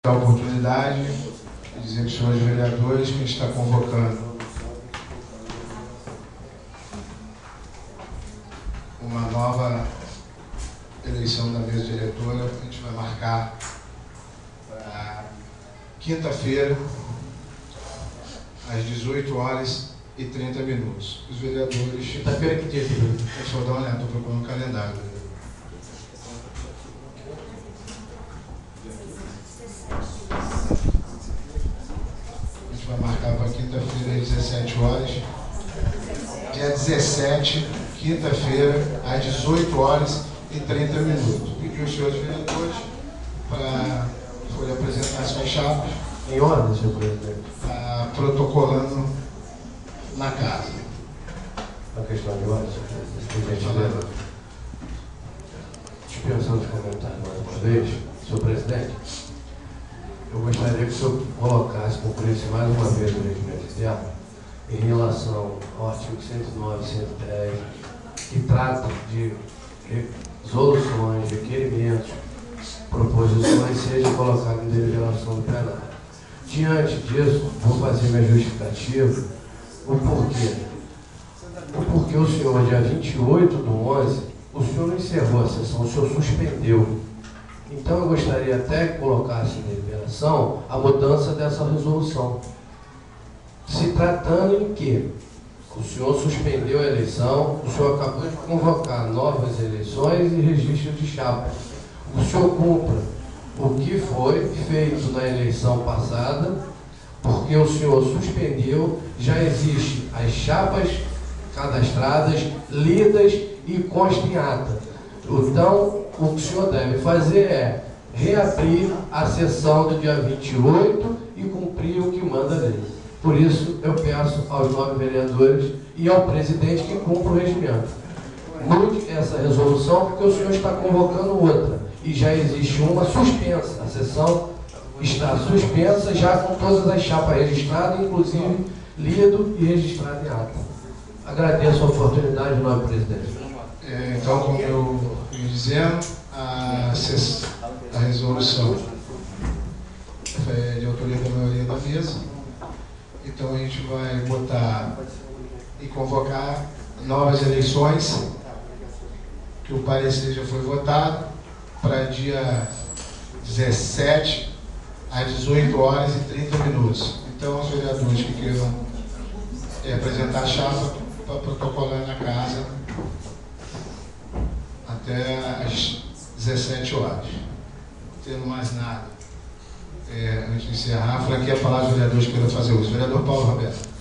A oportunidade de dizer para os senhores vereadores que a gente está convocando uma nova eleição da mesa diretora. A gente vai marcar para quinta-feira, às 18h30. Os vereadores... Quinta-feira que dia, filho? Deixa eu dar uma olhada, estou procurando o calendário. A gente vai marcar para quinta-feira às 17h. Dia 17, quinta-feira, às 18h30. Pedi aos senhores vereadores para apresentar suas chapas. Em ordem, senhor presidente. Protocolando na casa. A questão de ordem, senhor presidente. Dispensando os comentários mais uma vez, senhor presidente, eu gostaria que o senhor colocasse, cumprisse mais uma vez o regimento externo em relação ao artigo 109 e 110, que trata de resoluções, requerimentos, proposições, seja colocado em deliberação do plenário. Diante disso, vou fazer minha justificativa, o porquê. O porquê o senhor, dia 28/11, o senhor não encerrou a sessão, o senhor suspendeu. Então eu gostaria até que colocasse em deliberação a mudança dessa resolução. Se tratando em que o senhor suspendeu a eleição, o senhor acabou de convocar novas eleições e registro de chapa. O senhor cumpra o que foi feito na eleição passada, porque o senhor suspendeu, já existem as chapas cadastradas, lidas e consta em ata. Então, o que o senhor deve fazer é reabrir a sessão do dia 28 e cumprir o que manda a lei. Por isso, eu peço aos 9 vereadores e ao presidente que cumpra o regimento. Mude essa resolução, porque o senhor está convocando outra. E já existe uma suspensa. A sessão está suspensa, já com todas as chapas registradas, inclusive lido e registrado em ata. Agradeço a oportunidade, nobre presidente. Então, como eu vim dizendo, a resolução é de autoria da maioria da mesa. Então a gente vai botar e convocar novas eleições, que o parecer já foi votado, para dia 17, às 18h30. Então, os vereadores que queiram apresentar a chapa para protocolar na casa até às 17h. Não tendo mais nada, antes de encerrar, franqueia a palavra aos vereadores que queiram fazer uso. Vereador Paulo Roberto.